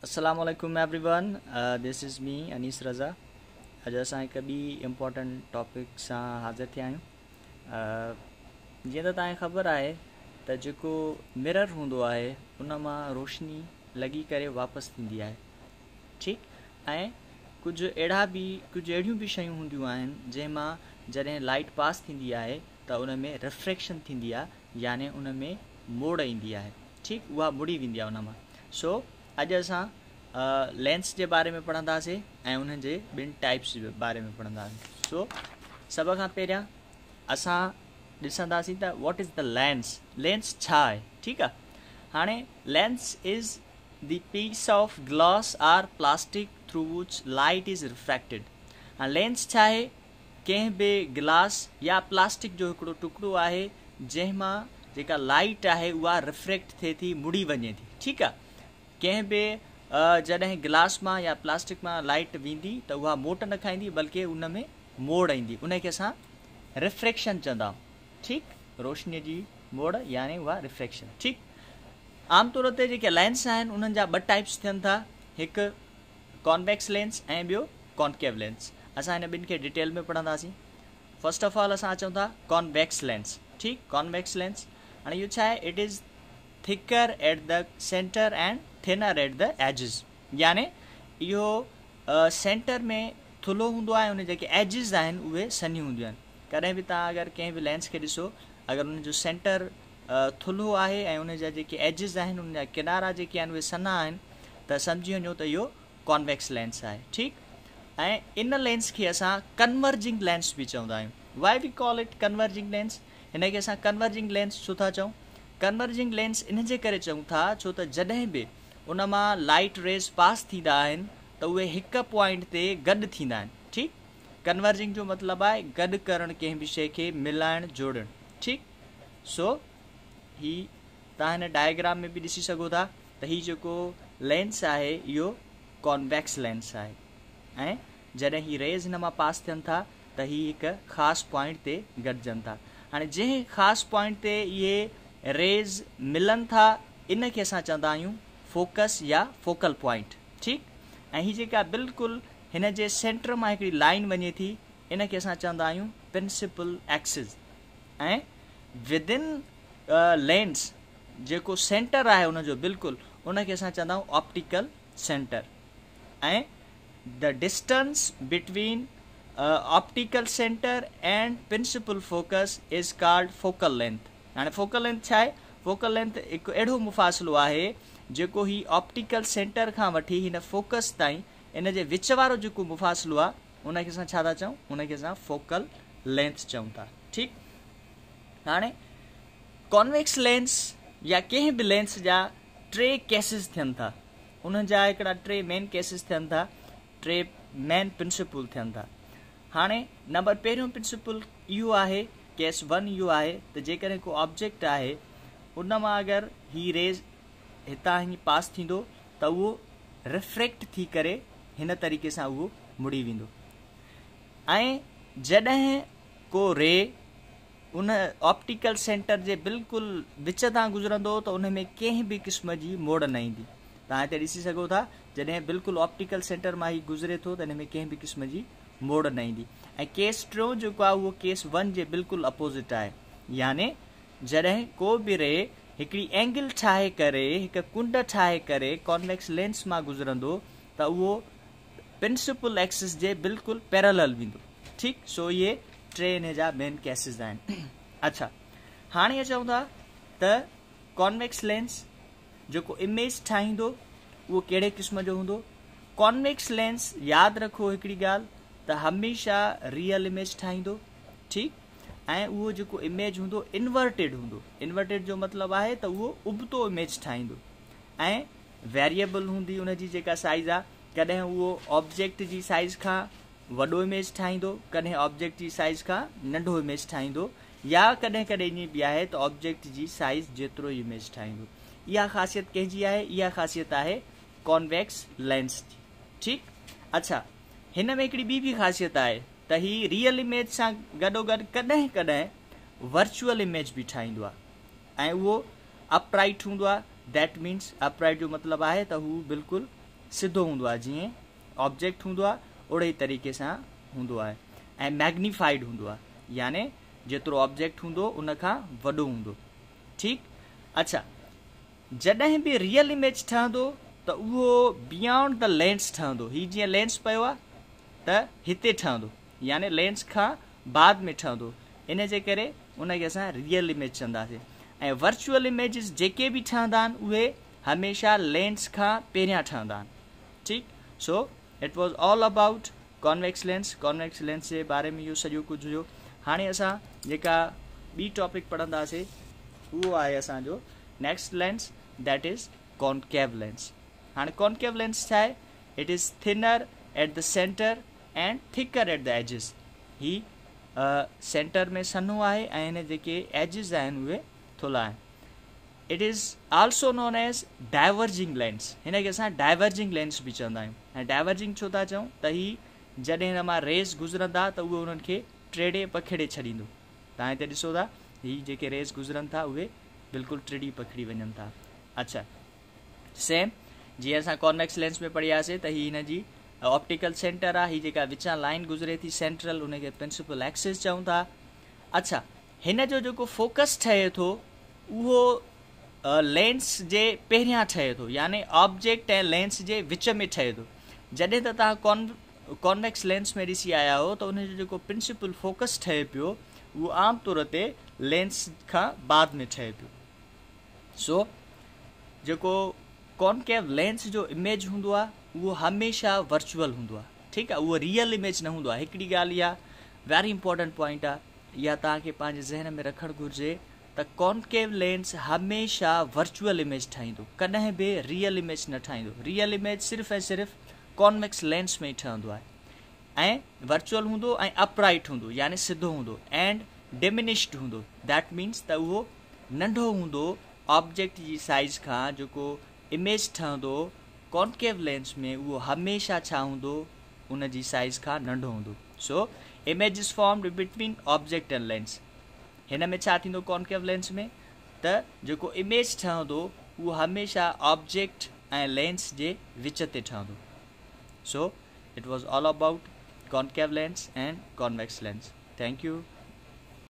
Assalamualaikum everyone. This is me Anis Raza. अॼु असां हिकु ॿी इम्पोर्टेंट टॉपिक सां हाज़िर थिया आहियूं। जीअं त तव्हांखे ख़बर आहे त जेको मिरर हूंदो आहे उन मां रोशनी लॻी करे वापसि थींदी आहे, ठीकु। ऐं कुझु अहिड़ियूं बि शयूं हूंदियूं आहिनि जंहिंमां जॾहिं लाइट पास थींदी आहे त उन में रिफ्रैक्शन थींदी आहे, यानी उन में मोड़ ईंदी आहे, ठीकु। उहा मुड़ी वेंदी आहे उन मां। सो अॼु असां लेंस जे बारे में पढ़ंदासीं ऐं उन्हनि जे ॿिनि टाइप्स जे बारे में पढ़ंदासीं। सो सभ खां पहिरियां असां ॾिसंदासीं त वॉट इज़ द लेंस छा आहे, ठीकु आहे। हाणे lens is the piece of glass or plastic through which light is refracted. हाणे लेंस छा आहे? कंहिं बि गिलास या प्लास्टिक जो हिकिड़ो टुकड़ो आहे जंहिंमां जेका लाइट आहे उहा रिफ्रैक्ट थिए थी, मुड़ी वञे थी, ठीकु आहे। कंहिं बि जॾहिं गिलास मां या प्लास्टिक मां लाइट वेंदी त उहा मोट न खाईंदी, बल्कि उन में मोड़ ईंदी, उनखे असां रिफ्रैक्शन चवंदा आहियूं, ठीकु। रोशनीअ जी मोड़ यानी उहा रिफ्रैक्शन, ठीकु। आमतौर ते जेके लेंस आहिनि उन्हनि जा ॿ टाइप्स थियनि था, हिकु कॉन्वेक्स लेंस ऐं ॿियो कॉन्केव लेंस। असां हिन ॿिनि खे डिटेल में पढ़ंदासीं। फर्स्ट ऑफ ऑल असां अचूं था कॉन्वेक्स लेंस, ठीकु। कॉन्वेक्स लेंस हाणे इहो छा आहे? It is thicker at the centre and thinner at the edges, यानी इहो सेंटर में थुल्हो हूंदो आहे, उन जेके एजिस आहिनि उहे सनियूं हूंदियूं आहिनि। कॾहिं बि तव्हां अगरि कंहिं बि लेंस खे ॾिसो, अगरि उनजो सेंटर थुल्हो आहे ऐं उन जा जेके एजिस आहिनि, उन जा किनारा जेके आहिनि उहे सना आहिनि, त सम्झी वञो त इहो कॉन्वेक्स लेंस आहे, ठीकु। ऐं इन लेंस खे असां कन्वर्जिंग लेंस बि चवंदा आहियूं। Why we call it converging lens? हिन खे असां कन्वर्जिंग लेंस छो था चऊं? कन्वर्जिंग लेंस इन जे करे चऊं था छो त जॾहिं बि उन मां लाइट रेस पास थींदा आहिनि त उहे हिकु पॉइंट ते गॾु थींदा आहिनि, ठीकु। कन्वर्जिंग जो मतिलबु आहे गॾु करणु, कंहिं बि शइ खे मिलाइणु, जोड़णु, ठीकु। सो हीअ तव्हां हिन डायग्राम में बि ॾिसी सघो था त हीअ जेको लेंस आहे इहो कॉन्वेक्स लेंस आहे, ऐं जॾहिं हीअ रेज़ हिन मां पास थियनि था त हीअ हिकु ख़ासि पॉइंट ते गॾिजनि था। हाणे जंहिं ख़ासि पॉइंट ते इहे रेज़ मिलनि था इन खे असां चवंदा आहियूं फोकस या फोकल पॉइंट, ठीकु। ऐं हीअ जेका बिल्कुलु हिन जे सेंटर मां हिकिड़ी लाइन वञे थी इन खे असां चवंदा आहियूं प्रिंसिपल एक्सिस। ऐं विदिन लेंस जेको सेंटर आहे उनजो बिल्कुलु उनखे असां चवंदा आहियूं ऑप्टिकल सेंटर। ऐं the distance between optical centre and principal focus is called focal length. हाणे फोकल लेंथ छा आहे? फोकल लेंथ हिकु अहिड़ो मुफ़ासिलो आहे जेको ही ऑप्टिकल सेंटर खां वठी हिन फोकस ताईं इन जे विच वारो जेको मुफ़ासिलो आहे उनखे असां छा था चऊं? उनखे असां फोकल लेंथ चऊं था, ठीकु। हाणे कॉन्वेक्स लेंस या कंहिं बि लेंस जा टे केसिस थियनि था, उन्हनि जा हिकिड़ा टे मेन केसिस थियनि था, टे मेन प्रिंसिपल थियनि था। हाणे नंबर पहिरियों प्रिंसिपल इहो आहे, केस 1 इहो आहे त जेकॾहिं को ऑब्जेक्ट आहे उन मां अगरि ही रेज़ हितां हीअं पास थींदो त उहो रिफ्रैक्ट थी करे हिन तरीक़े सां उहो मुड़ी वेंदो। ऐं जॾहिं को रे उन ऑप्टिकल सेंटर जे बिल्कुलु विच तां गुज़रंदो त उन में कंहिं बि क़िस्म जी मोड़ न ईंदी। तव्हां हिते ॾिसी सघो था जॾहिं बिल्कुलु ऑप्टिकल सेंटर मां ही गुज़रे थो त हिन में कंहिं बि क़िस्म जी मोड़ न ईंदी। ऐं केस टियों जेको आहे उहो केस 1 जे बिल्कुलु अपोज़िट आहे, यानी जॾहिं को बि रे हिकिड़ी एंगल ठाहे करे, हिकु कुंड ठाहे करे कॉन्वेक्स लेंस मां गुज़रंदो त उहो प्रिंसिपल एक्सिस जे बिल्कुलु पैरेलल वेंदो, ठीकु। सो इहे टे हिन जा मेन केसिस आहिनि। अच्छा, हाणे चऊं था त कॉन्वेक्स लेंस जेको इमेज ठाहींदो उहो कहिड़े क़िस्म जो हूंदो? कॉन्वेक्स लेंस यादि रखो हिकिड़ी ॻाल्हि त हमेशह रियल इमेज ठाहींदो, ठीकु। ऐं उहो जेको इमेज हूंदो इन्वर्टेड हूंदो। इन्वर्टेड जो मतिलबु आहे त उहो उबतो इमेज ठाहींदो ऐं वेरिएबल हूंदी उनजी जेका साइज़ आहे। कॾहिं उहो ऑब्जेक्ट जी साइज़ खां वॾो इमेज ठाहींदो, कॾहिं ऑब्जेक्ट जी साइज़ खां नंढो इमेज ठाहींदो, या कॾहिं कॾहिं ईअं बि आहे त ऑब्जेक्ट जी साइज़ जेतिरो इमेज ठाहींदो। इहा ख़ासियत कंहिंजी आहे? इहा ख़ासियत आहे कॉन्वेक्स लेंस जी, ठीकु। अच्छा, हिन में हिकिड़ी ॿी बि ख़ासियत आहे त ही रियल इमेज सां गॾोगॾु कॾहिं कॾहिं वर्चुअल इमेज बि ठाहींदो आहे ऐं उहो अपराइट हूंदो आहे। दैट मीन्स अपराइट जो मतिलबु आहे त हू बिल्कुलु सिधो हूंदो आहे, जीअं ऑब्जेक्ट हूंदो आहे ओड़े ई तरीक़े सां हूंदो आहे ऐं मैग्नीफाइड हूंदो आहे, याने जेतिरो ऑब्जेक्ट हूंदो उन खां वॾो हूंदो। ठीकु, अच्छा, जॾहिं बि रियल इमेज ठहंदो त उहो बियॉन्ड द लेंस ठहंदो। हीउ जीअं लेंस पियो आहे त हिते ठहंदो, याने लेंस खां बाद में ठहंदो, इन जे करे उनखे असां रियल इमेज चवंदासीं। ऐं वर्चुअल इमेजिस जेके बि ठहंदा आहिनि उहे हमेशह लेंस खां पहिरियां ठहंदा आहिनि। ठीकु, so it was all about convex lens. Convex lens जे बारे में इहो सॼो कुझु हुयो। हाणे असां जेका ॿी टॉपिक पढ़ंदासीं उहो आहे असांजो next lens, that is concave lens. हाणे कॉनकेव लेंस छा आहे? It is thinner at the centre and thicker at the edges. ही सेंटर में सन्हो आहे ऐं हिन जेके एजिस आहिनि उहे थुल्हा आहिनि। It is also known as diverging lens. हिनखे असां डाइवर्जिंग लेंस बि चवंदा आहियूं। ऐं डाइवर्जिंग छो था चऊं त ही जॾहिं हिन मां रेस गुज़रंदा त उहे उन्हनि खे टेढ़े पखिड़े छॾींदो। तव्हां हिते ॾिसो था, ही जेके रेस गुज़रनि था उहे बिल्कुलु टेढ़ी पखिड़ी वञनि था। अच्छा, सेम जीअं असां कॉन्वेक्स लेंस में पढ़ियासीं त ही हिन जी ऑप्टिकल सेंटर आहे। ही जेका विचां लाइन गुज़रे थी सेंट्रल, उनखे प्रिंसिपल एक्सिस चऊं था। अच्छा, हिन जो जेको फोकस ठहे थो उहो लेंस जे पहिरियां ठहे थो, याने ऑब्जेक्ट ऐं लेंस जे विच में ठहे थो। जॾहिं त तव्हां कॉन्वेक्स लेंस में ॾिसी आया हो त उनजो जेको प्रिंसिपल फोकस ठहे पियो उहो आम तौर ते लेंस खां बाद में ठहे पियो। सो जेको कॉनकेव लेंस जो इमेज हूंदो आहे उहो हमेशह वर्चुअल हूंदो आहे। ठीकु आहे, उहो रियल इमेज न हूंदो आहे। हिकिड़ी ॻाल्हि इहा वेरी इंपॉर्टेंट पॉइंट आहे, इहा तव्हांखे पंहिंजे ज़हन में रखणु घुरिजे त कॉनकेव लेंस हमेशह वर्चुअल इमेज ठाहींदो, कॾहिं बि रियल इमेज न ठाहींदो। रियल इमेज सिर्फ़ु ऐं सिर्फ़ु कॉन्वेक्स लेंस में ई ठहंदो आहे ऐं वर्चुअल हूंदो ऐं अपराइट हूंदो, यानी सिधो हूंदो एंड डिमिनिश्ड हूंदो। दैट मीन्स त उहो नंढो हूंदो ऑब्जेक्ट जी साइज़ खां। जेको इमेज ठहंदो कॉनकेव लेंस में उहो हमेशह छा हूंदो, उन जी साइज़ खां नंढो हूंदो। So image is formed between object and lens. हिन में छा थींदो कॉनकेव लेंस में त जेको इमेज ठहंदो उहो हमेशह ऑब्जेक्ट ऐं लेंस जे विच ते ठहंदो। So it was all about concave lens and convex lens. Thank you.